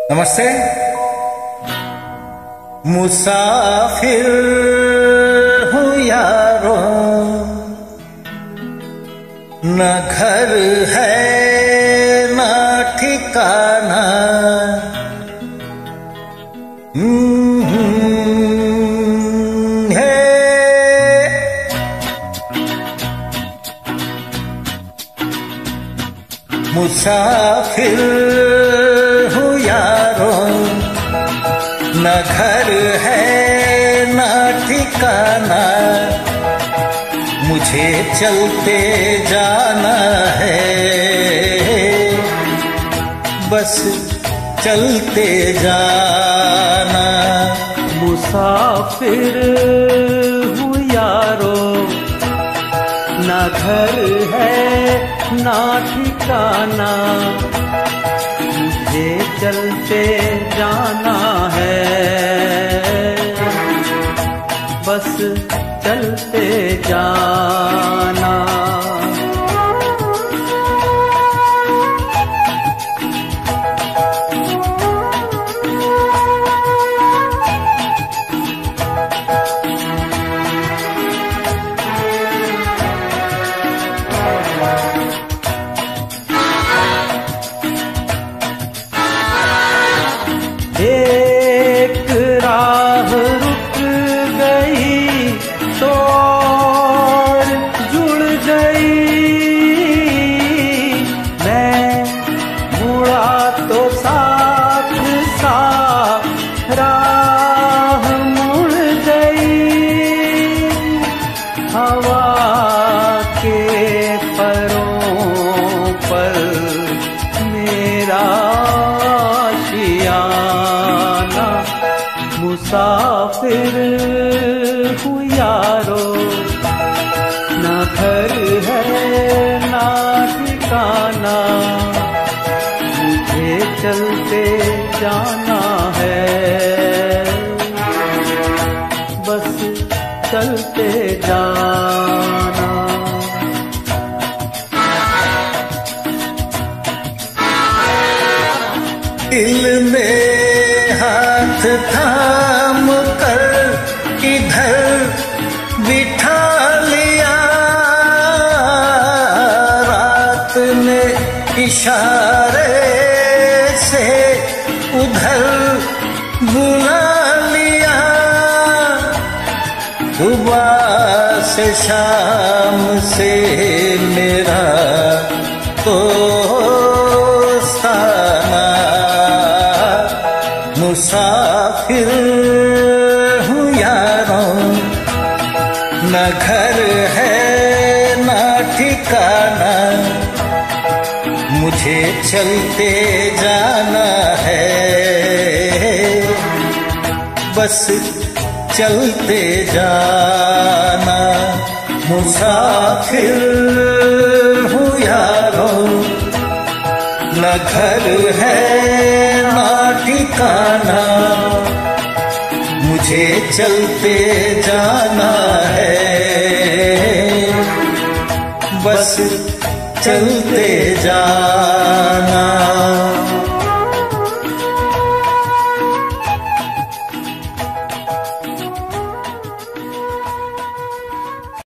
नमस्ते। मुसाफिर हूँ यारो, न घर है न ठिकाना। मुसाफिर हूँ यारो, न घर है न ठिकाना। मुझे चलते जाना है, बस चलते जाना। मुसाफिर हूँ यारो, ना घर है ना ठिकाना। मुझे चलते जाना है, बस चलते जाना। एक राह रुक गई तो और जुड़ गई। मैं मुड़ा तो साथ साथ राह मुड़ गई। हवा के परों पर मेरा आशियाना। मुसाफिर हूँ यारो, ना घर है ना ठिकाना। मुझे चलते जाना है, बस चलते जाना। दिल में हाथ थाम कर इधर बिठा लिया। रात ने इशारे से उधर बुला लिया। सुबह से शाम से मेरा मुसाफिर हूँ यारो, न घर है न ठिकाना। मुझे चलते जाना है, बस चलते जाना। मुसाफिर हूँ यारो, न घर है न ठिकाना। मुझे चलते जाना है, बस चलते जाना।